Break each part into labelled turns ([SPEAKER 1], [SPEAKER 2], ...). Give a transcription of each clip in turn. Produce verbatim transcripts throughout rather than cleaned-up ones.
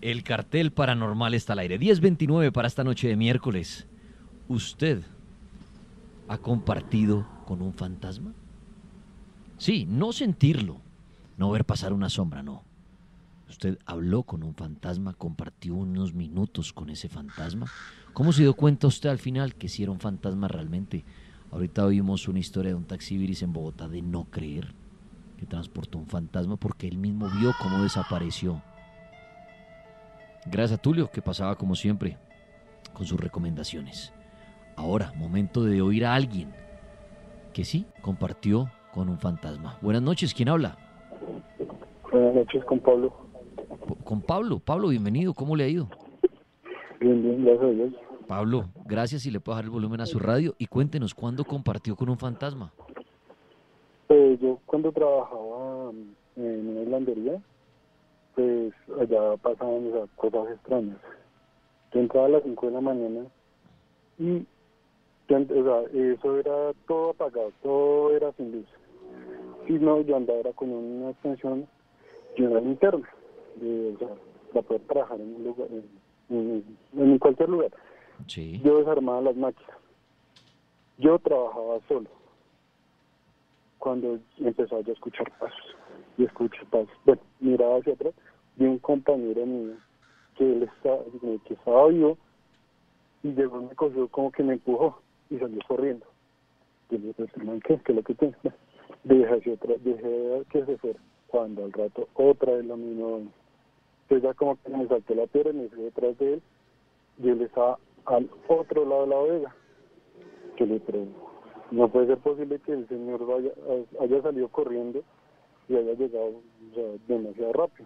[SPEAKER 1] El cartel paranormal está al aire. diez veintinueve para esta noche de miércoles. ¿Usted ha compartido con un fantasma? Sí, no sentirlo, no ver pasar una sombra, no. Usted habló con un fantasma, compartió unos minutos con ese fantasma. ¿Cómo se dio cuenta usted al final que sí era un fantasma realmente? Ahorita oímos una historia de un taxibiris en Bogotá de no creer que transportó un fantasma porque él mismo vio cómo desapareció. Gracias a Tulio, que pasaba como siempre con sus recomendaciones. Ahora, momento de oír a alguien que sí compartió con un fantasma. Buenas noches, ¿quién habla?
[SPEAKER 2] Buenas noches, con Pablo.
[SPEAKER 1] Con Pablo. Pablo, bienvenido, ¿cómo le ha ido?
[SPEAKER 2] Bien, bien, gracias a Dios.
[SPEAKER 1] Pablo, gracias y le puedo bajar el volumen a su radio y cuéntenos cuándo compartió con un fantasma.
[SPEAKER 2] Pues yo cuando trabajaba en una hilandería, pues allá pasaban, o sea, cosas extrañas. Yo entraba a las cinco de la mañana y yo, o sea, eso era todo apagado, todo era sin luz. Y no, yo andaba era con una extensión y una linterna, de, o sea, para poder trabajar en un lugar, en, en, en cualquier lugar.
[SPEAKER 1] Sí.
[SPEAKER 2] Yo desarmaba las máquinas. Yo trabajaba solo. Cuando empezó a escuchar pasos, y escuché pasos, bueno, miraba hacia atrás, vi un compañero mío que él estaba, que estaba vivo, y llegó y me cogió, como que me empujó, y salió corriendo. Yo le dije, ¿qué? ¿Qué es lo que tiene? Dejé hacia atrás, dejé que se fuera. Cuando al rato otra vez lo mismo, entonces ya como que me salté la piedra y me fui detrás de él, y él estaba al otro lado de la bodega. Que le pregunto, no puede ser posible que el señor vaya, haya salido corriendo y haya llegado, o sea, demasiado rápido.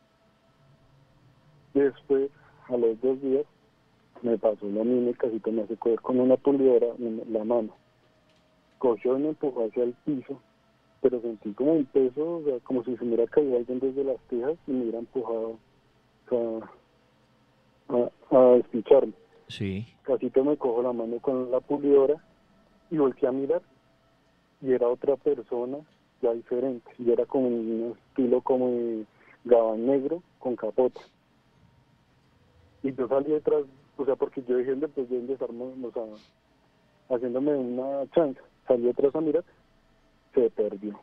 [SPEAKER 2] Después, a los dos días, me pasó lo mismo y casi que me hace coger con una pulidora en la mano. Cogió y me empujó hacia el piso, pero sentí como un peso, o sea, como si se me hubiera caído alguien desde las tejas y me hubiera empujado, o sea, a, a despicharme.
[SPEAKER 1] Sí.
[SPEAKER 2] Casi que me cojo la mano con la pulidora y volteé a mirar y era otra persona ya diferente, y era como un estilo como de gabán negro con capota. Y yo salí detrás, o sea, porque yo dije, pues yo desarmo, o sea, haciéndome una chance, salí detrás a mirar, se perdió.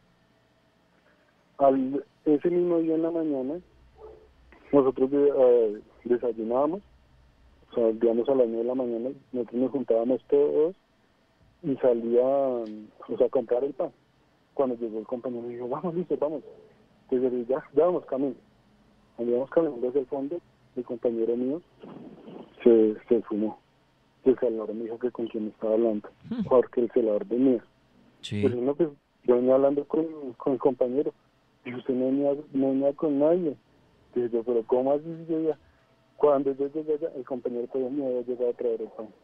[SPEAKER 2] Al, ese mismo día en la mañana, nosotros eh, desayunábamos, o sea, digamos a las nueve de la mañana, nosotros nos juntábamos todos y salían, o sea, a comprar el pan. Cuando llegó el compañero me dijo, vamos, listo, vamos. Entonces ya, ya vamos camino. Cuando íbamos caminando hacia el fondo, el compañero mío se, se sumó. El celador me dijo que con quién estaba hablando, porque el celador venía.
[SPEAKER 1] Sí.
[SPEAKER 2] Pues no, pues yo venía hablando con, con el compañero, y usted no venía, no venía con nadie. Dije yo, pero ¿cómo así? Yo ya, cuando yo llegué allá, el compañero todavía me había llegado a traer el pan.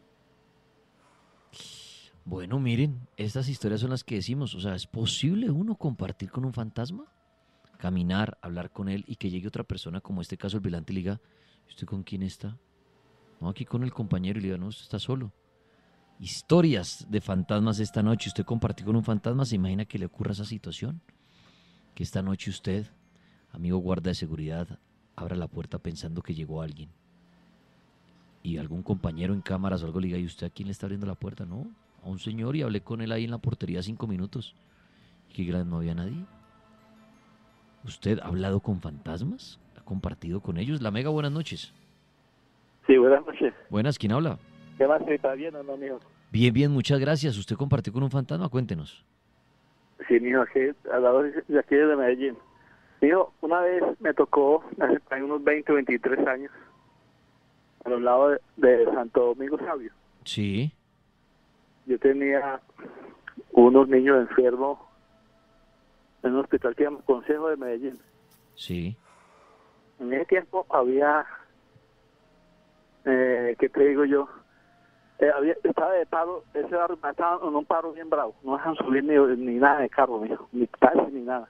[SPEAKER 1] Bueno, miren, estas historias son las que decimos. O sea, ¿es posible uno compartir con un fantasma? Caminar, hablar con él y que llegue otra persona, como este caso el vigilante, y le diga, ¿usted con quién está? No, aquí con el compañero, y le diga, no, usted está solo. Historias de fantasmas esta noche. ¿Usted compartió con un fantasma? ¿Se imagina que le ocurra esa situación? Que esta noche usted, amigo guarda de seguridad, abra la puerta pensando que llegó alguien. Y algún compañero en cámaras o algo le diga, ¿y usted a quién le está abriendo la puerta? No, a un señor, y hablé con él ahí en la portería cinco minutos. Y que no había nadie. ¿Usted ha hablado con fantasmas? ¿Ha compartido con ellos? La Mega, buenas noches.
[SPEAKER 3] Sí, buenas noches.
[SPEAKER 1] Buenas, ¿quién habla?
[SPEAKER 3] ¿Qué más? ¿Está bien o no, mijo?
[SPEAKER 1] Bien, bien, muchas gracias. ¿Usted compartió con un fantasma? Cuéntenos.
[SPEAKER 3] Sí, mijo, aquí, al lado de aquí de Medellín. Mijo, una vez me tocó, hace unos veinte o veintitrés años, a los lados de, de Santo Domingo Sabio.
[SPEAKER 1] Sí.
[SPEAKER 3] Yo tenía unos niños enfermos en un hospital que se llama Consejo de Medellín.
[SPEAKER 1] Sí.
[SPEAKER 3] En ese tiempo había, eh, ¿qué te digo yo? Eh, había, estaba de paro, ese barrio estaba en un paro bien bravo, no dejan subir ni, ni nada de carro, mijo, ni taxi ni nada.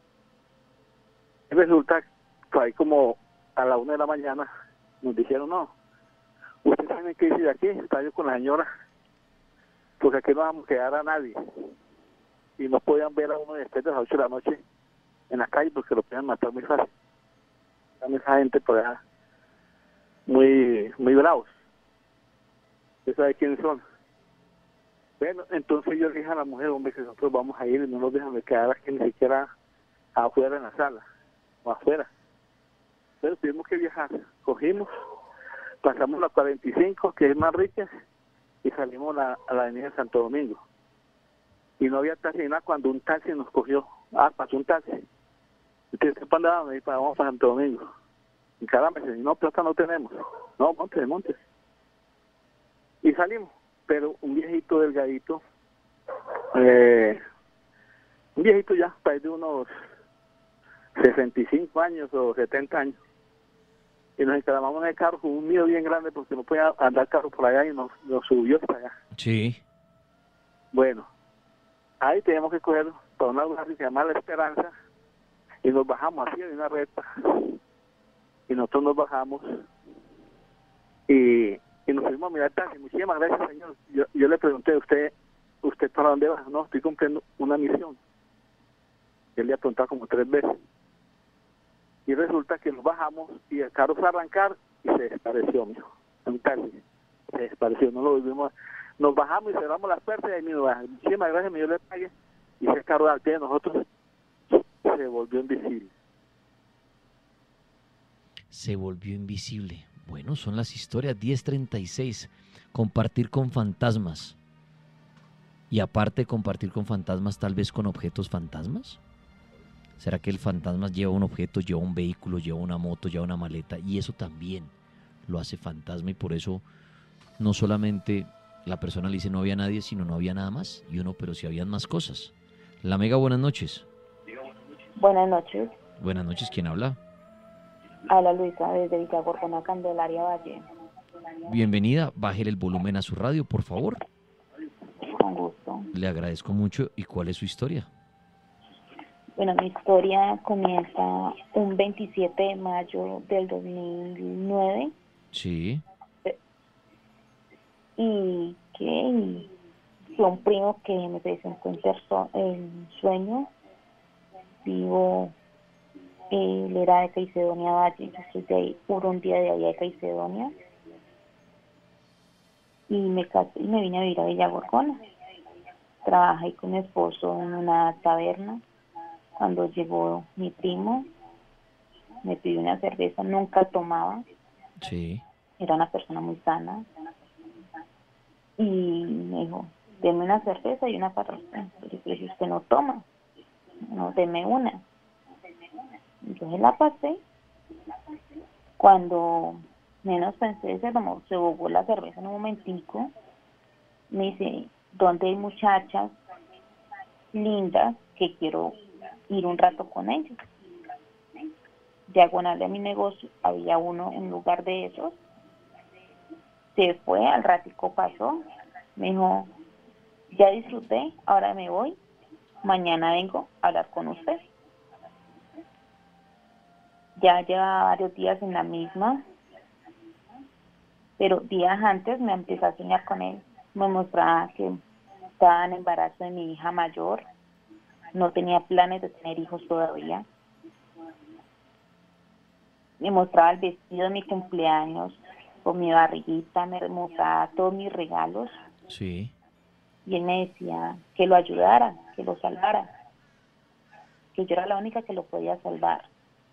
[SPEAKER 3] Y resulta que ahí como a la una de la mañana nos dijeron, no, ustedes tienen que irse de aquí, está yo con la señora, porque aquí no vamos a quedar a nadie. Y no podían ver a uno después de las ocho de la noche en la calle porque lo podían matar muy fácil. están esa gente por allá muy, muy bravos. ¿Usted sabe quiénes son? Bueno, entonces yo le dije a la mujer, hombre, que nosotros vamos a ir y no nos dejan de quedar aquí ni siquiera afuera en la sala, o afuera. Pero tuvimos que viajar, cogimos, pasamos la cuarenta y cinco, que es más rica, y salimos a la, a la avenida de Santo Domingo. Y no había taxi ni nada cuando un taxi nos cogió. Ah, pasó un taxi. Entonces, ¿qué pandaba? Me dijo, vamos para Santo Domingo. Y caramba, me dice, no, plata no tenemos. No, montes, montes. Y salimos. Pero un viejito delgadito, eh, un viejito ya, para de unos sesenta y cinco años o setenta años. Y nos encaramamos en el carro con un miedo bien grande porque no podía andar carro por allá y nos, nos subió hasta allá.
[SPEAKER 1] Sí.
[SPEAKER 3] Bueno, ahí tenemos que coger para una lugar que se llama La Esperanza y nos bajamos así de una recta. Y nosotros nos bajamos y, y nos fuimos a mirar el taxi. Muchísimas gracias, señor. Yo, yo le pregunté, ¿usted usted para dónde va? No, estoy cumpliendo una misión. Él le ha preguntado como tres veces. Y resulta que nos bajamos y el carro fue a arrancar y se desapareció, mijo. Un taxi. Se desapareció, no lo volvimos. Nos bajamos y cerramos las puertas y ahí mismo baja. Muchísimas gracias, yo le pagué. Y ese carro al pie de nosotros se volvió invisible.
[SPEAKER 1] Se volvió invisible. Bueno, son las historias. Diez treinta y seis. Compartir con fantasmas. Y aparte compartir con fantasmas, tal vez con objetos fantasmas. ¿Será que el fantasma lleva un objeto, lleva un vehículo, lleva una moto, lleva una maleta? Y eso también lo hace fantasma y por eso no solamente la persona le dice no había nadie, sino no había nada más. Y uno, pero si habían más cosas. La Mega, buenas noches.
[SPEAKER 4] Buenas noches.
[SPEAKER 1] Buenas noches, ¿quién habla?
[SPEAKER 4] Habla Luisa desde Villagorgona, Candelaria Valle.
[SPEAKER 1] Bienvenida, bájele el volumen a su radio, por favor.
[SPEAKER 4] Con gusto.
[SPEAKER 1] Le agradezco mucho. ¿Y cuál es su historia?
[SPEAKER 4] Bueno, mi historia comienza un veintisiete de mayo del dos mil nueve.
[SPEAKER 1] Sí.
[SPEAKER 4] Y que fue un primo que me presentó en, perso- en sueño. Vivo, él era de Caicedonia Valle, yo soy de ahí, por un día de allá de Caicedonia. Y me casé y me vine a vivir a Villagorgona. Trabajé con mi esposo en una taberna. Cuando llegó mi primo, me pidió una cerveza, nunca tomaba.
[SPEAKER 1] Sí.
[SPEAKER 4] Era una persona muy sana. Y me dijo, deme una cerveza y una para usted. Yo le dije, usted no toma. No, deme una. Entonces la pasé. Cuando menos pensé, se tomó, se bobó la cerveza en un momentico. Me dice, ¿dónde hay muchachas lindas que quiero ir un rato con ellos? Diagonal de mi negocio había uno en lugar de esos. Se fue, al ratico pasó, me dijo, ya disfruté, ahora me voy, mañana vengo a hablar con usted. Ya lleva varios días en la misma, pero días antes me empecé a soñar con él. Me mostraba que estaba en embarazo de mi hija mayor, no tenía planes de tener hijos todavía. Me mostraba el vestido de mi cumpleaños, con mi barriguita, me mostraba todos mis regalos.
[SPEAKER 1] Sí.
[SPEAKER 4] Y él me decía que lo ayudara, que lo salvara, que yo era la única que lo podía salvar.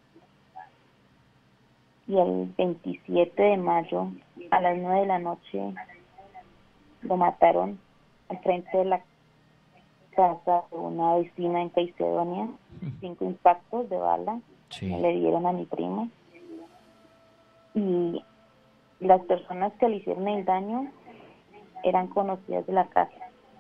[SPEAKER 4] Y el veintisiete de mayo, a las nueve de la noche, lo mataron al frente de la casa de una vecina en Caicedonia. Cinco impactos de bala
[SPEAKER 1] Sí.
[SPEAKER 4] le dieron a mi primo. Y las personas que le hicieron el daño eran conocidas de la casa.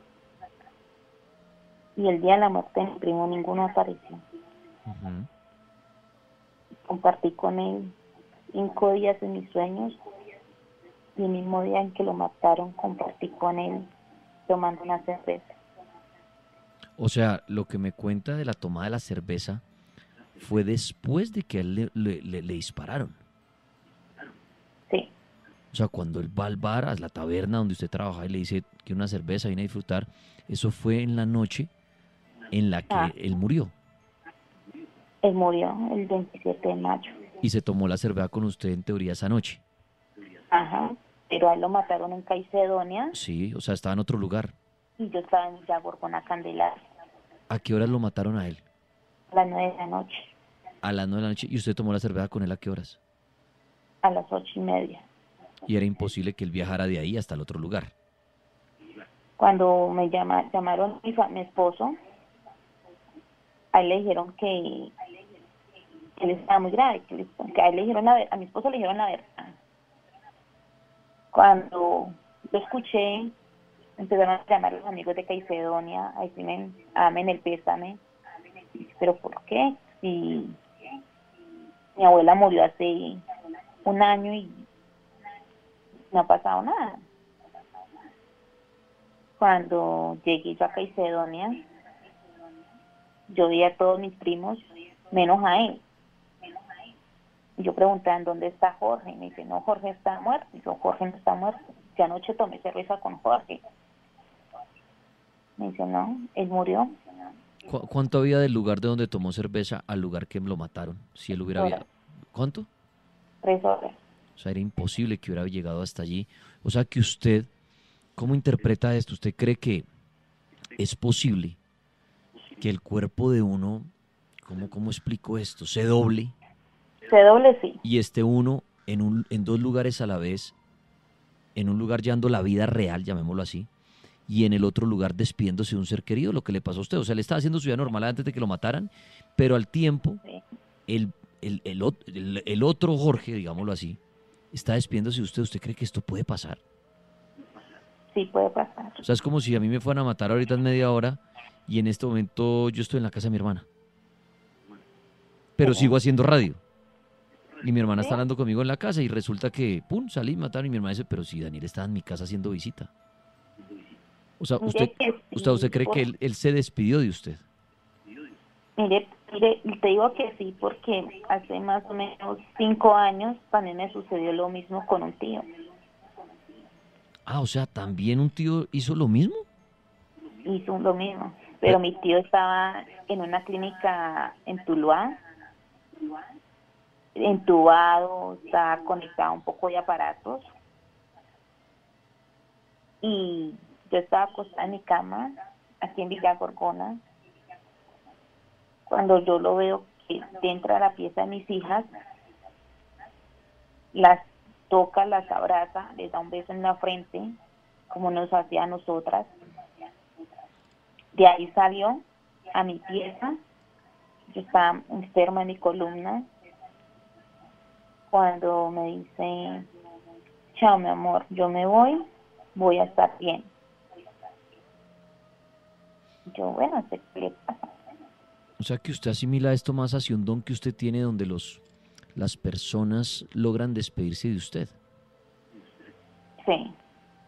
[SPEAKER 4] Y el día de la muerte de mi primo ninguno apareció.
[SPEAKER 1] Uh-huh.
[SPEAKER 4] Compartí con él cinco días en mis sueños y el mismo día en que lo mataron compartí con él tomando una cerveza.
[SPEAKER 1] O sea, lo que me cuenta de la tomada de la cerveza fue después de que a él le, le, le, le dispararon.
[SPEAKER 4] Sí.
[SPEAKER 1] O sea, cuando él va al bar, a la taberna donde usted trabaja y le dice que una cerveza viene a disfrutar, eso fue en la noche en la que
[SPEAKER 4] Ah.
[SPEAKER 1] él murió.
[SPEAKER 4] Él murió el veintisiete de mayo.
[SPEAKER 1] Y se tomó la cerveza con usted en teoría esa noche.
[SPEAKER 4] Ajá, pero a él lo mataron en Caicedonia
[SPEAKER 1] Sí, o sea, estaba en otro lugar.
[SPEAKER 4] y yo estaba en Villa Gorgona Candelaria
[SPEAKER 1] ¿A qué horas lo mataron a él?
[SPEAKER 4] a las nueve de la noche,
[SPEAKER 1] A las nueve de la noche. ¿Y usted tomó la cerveza con él a qué horas?
[SPEAKER 4] a las ocho y media.
[SPEAKER 1] Y era imposible que él viajara de ahí hasta el otro lugar.
[SPEAKER 4] Cuando me llama, llamaron mi, fa- mi esposo, a él le dijeron que él estaba muy grave, que, le- que a él le dijeron la ver- a mi esposo le dijeron la verdad. Cuando lo escuché, empezaron a llamar los amigos de Caicedonia a decirme, amen el pésame. ¿Pero por qué? Si mi abuela murió hace un año y no ha pasado nada. Cuando llegué yo a Caicedonia, yo vi a todos mis primos, menos a él. Y yo preguntaba, ¿en dónde está Jorge? Y me dice, no, Jorge está muerto. Y yo, Jorge no está muerto. Que anoche tomé cerveza con Jorge. Me dice, no, él murió.
[SPEAKER 1] ¿Cu- ¿Cuánto había del lugar de donde tomó cerveza al lugar que lo mataron? Si él hubiera...
[SPEAKER 4] Horas.
[SPEAKER 1] via- ¿Cuánto?
[SPEAKER 4] Tres horas.
[SPEAKER 1] O sea, era imposible que hubiera llegado hasta allí. O sea, que usted, ¿cómo interpreta esto? ¿Usted cree que es posible que el cuerpo de uno, ¿cómo, cómo explico esto? Se doble
[SPEAKER 4] C doble sí.
[SPEAKER 1] y esté uno en, un, en dos lugares a la vez, en un lugar llevando la vida real, llamémoslo así, y en el otro lugar despidiéndose de un ser querido, lo que le pasó a usted. O sea, le estaba haciendo su vida normal antes de que lo mataran, pero al tiempo,
[SPEAKER 4] Sí.
[SPEAKER 1] el, el, el, ot- el- el otro Jorge, digámoslo así, está despidiéndose de usted. ¿Usted cree que esto puede pasar?
[SPEAKER 4] Sí puede pasar.
[SPEAKER 1] O sea, es como si a mí me fueran a matar ahorita en media hora y en este momento yo estoy en la casa de mi hermana. Pero sigo haciendo radio. Y mi hermana está hablando conmigo en la casa y resulta que, pum, salí, mataron. Y mi hermana dice, pero si Daniel estaba en mi casa haciendo visita. O sea, usted,
[SPEAKER 4] Mire que sí,
[SPEAKER 1] usted, usted cree
[SPEAKER 4] por-
[SPEAKER 1] que él, él se despidió de usted.
[SPEAKER 4] Mire, mire, te digo que sí, porque hace más o menos cinco años también me sucedió lo mismo con un tío.
[SPEAKER 1] Ah, o sea, ¿también un tío hizo lo mismo?
[SPEAKER 4] Hizo lo mismo. Pero mi tío estaba en una clínica en Tuluá, entubado, estaba conectado a un poco de aparatos. Y yo estaba acostada en mi cama, aquí en Villa Gorgona, cuando yo lo veo que entra a la pieza de mis hijas, las toca, las abraza, les da un beso en la frente, como nos hacía a nosotras. De ahí salió a mi pieza, yo estaba enferma en mi columna, cuando me dice, chao mi amor, yo me voy, voy a estar bien. Yo, bueno, sé qué le pasa.
[SPEAKER 1] O sea, que usted asimila esto más hacia un don que usted tiene donde los, las personas logran despedirse de usted.
[SPEAKER 4] Sí.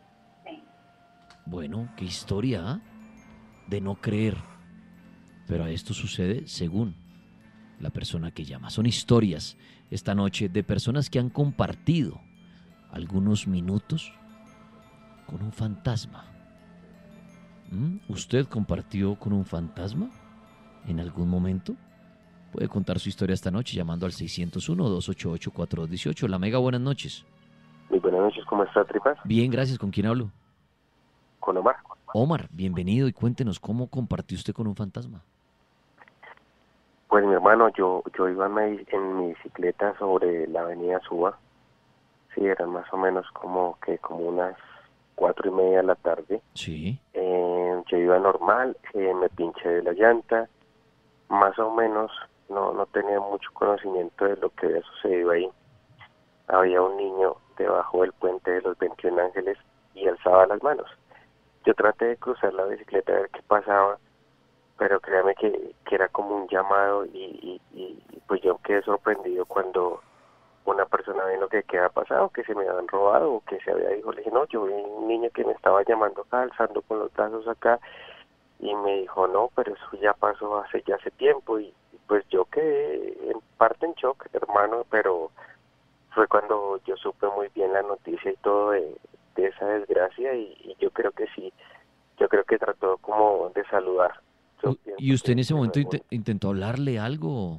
[SPEAKER 1] Bueno, qué historia, ¿ah? De no creer. Pero esto sucede según la persona que llama. Son historias esta noche de personas que han compartido algunos minutos con un fantasma. ¿Mm? ¿Usted compartió con un fantasma en algún momento? Puede contar su historia esta noche llamando al seiscientos uno, dos ochenta y ocho, cuarenta y dos dieciocho. La Mega, buenas noches.
[SPEAKER 5] Muy buenas noches, ¿cómo está, Tripas?
[SPEAKER 1] Bien, gracias. ¿Con quién hablo?
[SPEAKER 5] Con Omar.
[SPEAKER 1] Omar, bienvenido y cuéntenos cómo compartió usted con un fantasma.
[SPEAKER 5] Pues mi hermano, yo yo iba en mi, en mi bicicleta sobre la avenida Suba. Sí, eran más o menos como que como unas cuatro y media de la tarde.
[SPEAKER 1] Sí.
[SPEAKER 5] Eh, yo iba normal, eh, me pinché de la llanta. Más o menos no, no tenía mucho conocimiento de lo que había sucedido ahí. Había un niño debajo del puente de los veintiún Ángeles y alzaba las manos. Yo traté de cruzar la bicicleta a ver qué pasaba, pero créame que, que era como un llamado y, y, y pues yo quedé sorprendido cuando una persona vino que qué había pasado, que se me habían robado o que se había dicho. Le dije, no, yo vi un niño que me estaba llamando acá, alzando con los brazos acá, y me dijo, no, pero eso ya pasó hace ya hace tiempo, y, y pues yo quedé en parte en shock, hermano, pero fue cuando yo supe muy bien la noticia y todo de, de esa desgracia, y, y yo creo que sí, yo creo que trató como de saludar. Yo
[SPEAKER 1] U-
[SPEAKER 5] pienso
[SPEAKER 1] ¿Y usted en
[SPEAKER 5] que-
[SPEAKER 1] ese
[SPEAKER 5] que
[SPEAKER 1] momento
[SPEAKER 5] no es
[SPEAKER 1] inte- intentó hablarle algo?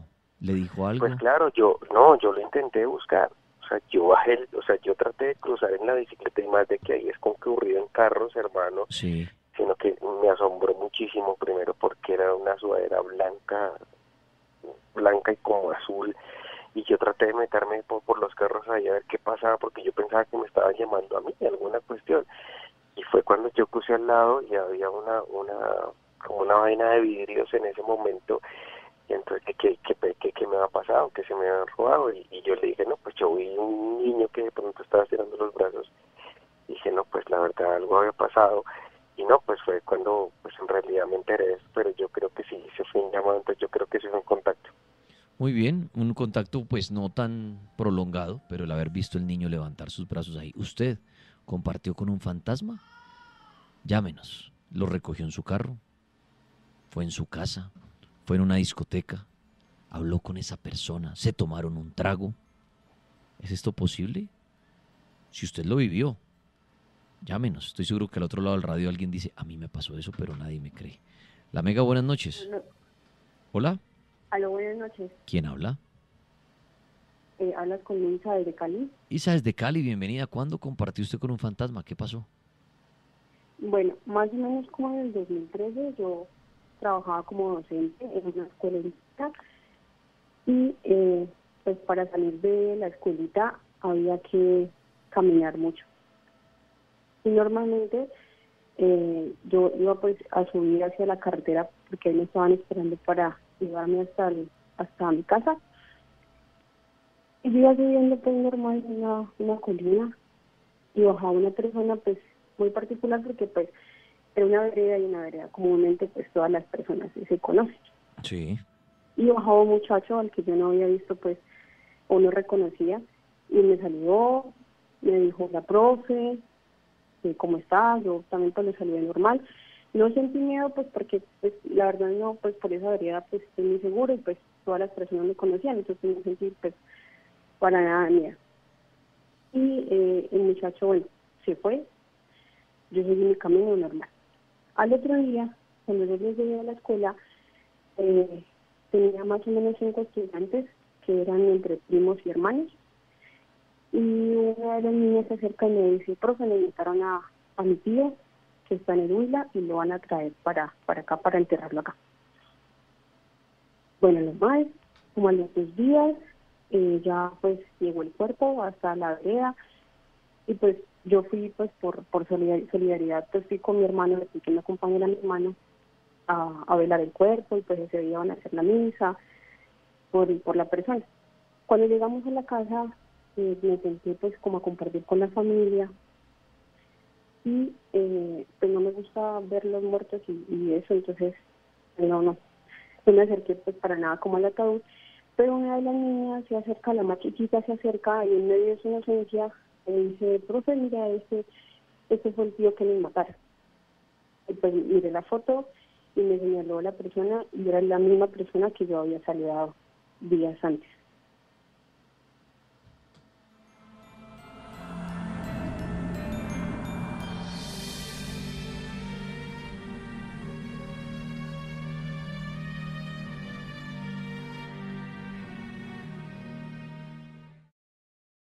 [SPEAKER 1] ¿Le dijo algo?
[SPEAKER 5] Pues claro, yo, no, yo lo intenté buscar. O sea, yo bajé, el- o sea, yo traté de cruzar en la bicicleta y más de que ahí es concurrido en carros, hermano,
[SPEAKER 1] Sí.
[SPEAKER 5] sino que me asombró muchísimo primero porque era una sudadera blanca, blanca y como azul, y yo traté de meterme por, por los carros ahí a ver qué pasaba porque yo pensaba que me estaban llamando a mí, alguna cuestión, y fue cuando yo crucé al lado y había una, una, como una vaina de vidrios en ese momento. Y entonces, ¿qué, qué, qué, qué, qué me había pasado? ¿Qué se me habían robado? Y, y yo le dije, no, pues yo vi un niño que de pronto estaba estirando los brazos. Y dije, no, pues la verdad, algo había pasado. Y no, pues fue cuando, pues en realidad me enteré de esto, pero yo creo que sí, se fue un llamado, entonces yo creo que sí fue un contacto.
[SPEAKER 1] Muy bien, un contacto pues no tan prolongado, pero el haber visto el niño levantar sus brazos ahí. ¿Usted compartió con un fantasma? Llámenos. ¿Lo recogió en su carro? ¿Fue en su casa? ¿Fue en una discoteca? ¿Habló con esa persona? ¿Se tomaron un trago? ¿Es esto posible? Si usted lo vivió, llámenos. Estoy seguro que al otro lado del radio alguien dice, a mí me pasó eso, pero nadie me cree. La Mega, buenas noches.
[SPEAKER 6] No,
[SPEAKER 1] Hola,
[SPEAKER 6] aló, buenas noches.
[SPEAKER 1] ¿quién habla?
[SPEAKER 6] Eh, hablas con Luisa desde Cali.
[SPEAKER 1] Isa desde Cali, bienvenida. ¿Cuándo compartió usted con un fantasma? ¿Qué pasó?
[SPEAKER 6] Bueno, más o menos como en el dos mil trece yo trabajaba como docente en una escuelita y eh, pues para salir de la escuelita había que caminar mucho. Y normalmente eh, yo iba pues a subir hacia la carretera porque ahí me estaban esperando para llevarme hasta, el, hasta mi casa. Y yo iba subiendo pues normal una, una colina y bajaba una persona pues muy particular porque pues era una vereda y una vereda comúnmente pues todas las personas se conocen.
[SPEAKER 1] Sí.
[SPEAKER 6] Y bajaba un muchacho al que yo no había visto pues o no reconocía y me saludó, me dijo la profe, eh, ¿cómo estás? Yo también pues le saludé normal. No sentí miedo pues porque pues la verdad no, pues por esa vereda pues estoy muy segura y pues todas las personas me conocían, entonces no sentí pues para nada miedo. Y eh, el muchacho, bueno, se fue, yo seguí mi camino normal. Al otro día, cuando yo llegué a la escuela, eh, tenía más o menos cinco estudiantes que eran entre primos y hermanos. Y una de las niñas se acerca y me dice, profe, le invitaron a, a mi tío, que está en el Huila, y lo van a traer para, para acá, para enterrarlo acá. Bueno, normal, como a los dos días, eh, ya pues llegó el cuerpo hasta la vereda, y pues yo fui pues por, por solidaridad, pues fui con mi hermano, le que me acompañara a mi hermano a, a velar el cuerpo, y pues ese día van a hacer la misa por, por la persona. Cuando llegamos a la casa, eh, me senté pues como a compartir con la familia, y eh, pues no me gusta ver los muertos y, y eso, entonces no, no, no me acerqué pues para nada como al ataúd, pero una de las niñas se acerca, la más chiquita se acerca y en medio de su inocencia me dice, profe, mira, este, este fue el tío que me mataron. Y pues miré la foto y me señaló la persona y era la misma persona que yo había saludado días antes.